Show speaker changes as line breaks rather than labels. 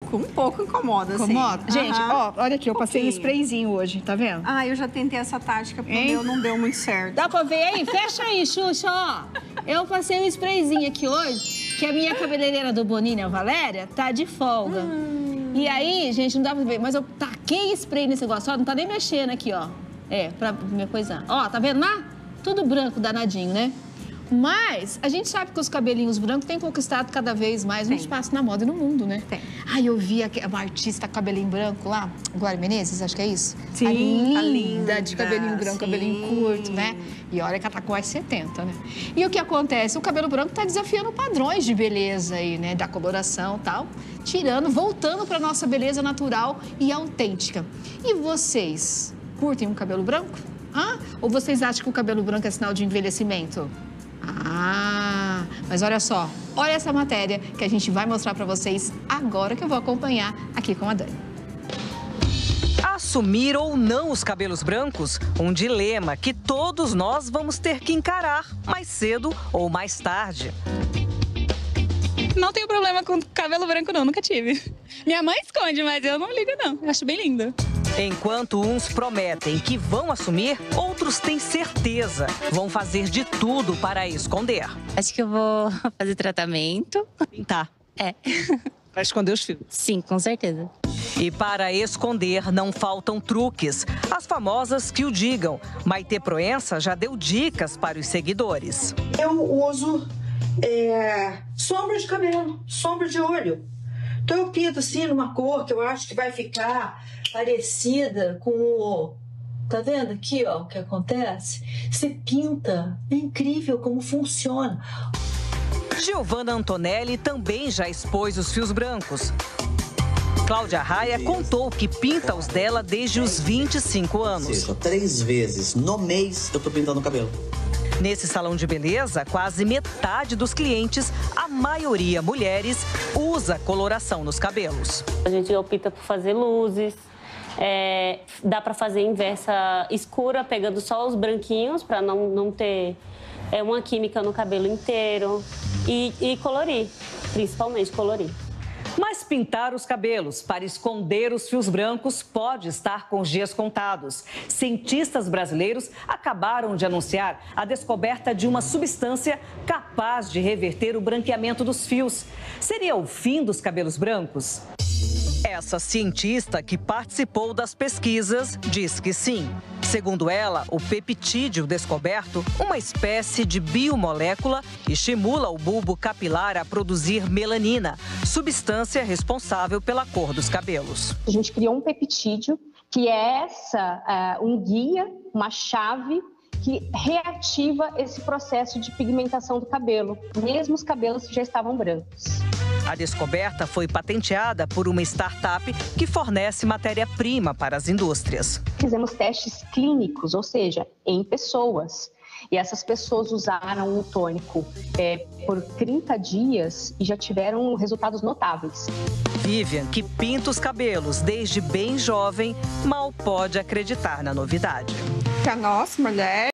Um pouco incomoda, assim.
Incomoda? Gente, ó, olha aqui, eu passei um sprayzinho hoje, tá vendo?
Ah, eu já tentei essa tática, porque o meu não deu muito certo.
Dá pra ver aí? Fecha aí, Xuxa, ó. Eu passei um sprayzinho aqui hoje, que a minha cabeleireira do Bonini, a Valéria, tá de folga. E aí, gente, não dá pra ver, mas eu taquei spray nesse negócio, ó, não tá nem mexendo aqui, ó. Pra me coisar. Ó, tá vendo lá? Tudo branco, danadinho, né? Mas a gente sabe que os cabelinhos brancos têm conquistado cada vez mais um espaço na moda e no mundo, né?
Tem.
Ai, eu vi uma artista com cabelinho branco lá, Glória Menezes, acho que é isso?
Sim,
a linda, de cabelinho branco,
sim.
cabelinho curto, né? E olha que ela tá com mais 70, né? E o que acontece? O cabelo branco tá desafiando padrões de beleza aí, né? Da coloração e tal, voltando pra nossa beleza natural e autêntica. E vocês, curtem um cabelo branco? Ou vocês acham que o cabelo branco é sinal de envelhecimento? Mas olha só, olha essa matéria que a gente vai mostrar pra vocês agora, que eu vou acompanhar aqui com a Dani.
Assumir ou não os cabelos brancos? Um dilema que todos nós vamos ter que encarar, mais cedo ou mais tarde.
Não tenho problema com cabelo branco, não, nunca tive. Minha mãe esconde, mas eu não ligo, não. Eu acho bem lindo.
Enquanto uns prometem que vão assumir, outros têm certeza. Vão fazer de tudo para esconder.
Acho que eu vou fazer tratamento.
Pintar.
Para esconder os fios.
Sim, com certeza.
E para esconder não faltam truques. As famosas que o digam. Maitê Proença já deu dicas para os seguidores.
Eu uso sombra de cabelo, sombra de olho. Então eu pinto assim numa cor que eu acho que vai ficar parecida com o... Tá vendo aqui, ó, o que acontece? Você pinta, é incrível como funciona.
Giovanna Antonelli também já expôs os fios brancos. Cláudia Raia contou que pinta os dela desde os 25 anos.
Ou seja, 3 vezes no mês eu tô pintando o cabelo.
Nesse salão de beleza, quase metade dos clientes, a maioria mulheres, usa coloração nos cabelos.
A gente opta por fazer luzes, dá para fazer inversa escura, pegando só os branquinhos, para não ter uma química no cabelo inteiro. E colorir, principalmente colorir.
Mas pintar os cabelos para esconder os fios brancos pode estar com os dias contados. Cientistas brasileiros acabaram de anunciar a descoberta de uma substância capaz de reverter o branqueamento dos fios. Seria o fim dos cabelos brancos? Essa cientista que participou das pesquisas diz que sim. Segundo ela, o peptídeo descoberto, uma espécie de biomolécula, estimula o bulbo capilar a produzir melanina, substância responsável pela cor dos cabelos.
A gente criou um peptídeo que é um guia, uma chave que reativa esse processo de pigmentação do cabelo, mesmo os cabelos que já estavam brancos.
A descoberta foi patenteada por uma startup que fornece matéria-prima para as indústrias.
Fizemos testes clínicos, ou seja, em pessoas. E essas pessoas usaram o tônico por 30 dias e já tiveram resultados notáveis.
Vivian, que pinta os cabelos desde bem jovem, mal pode acreditar na novidade.
Para nós, mulher,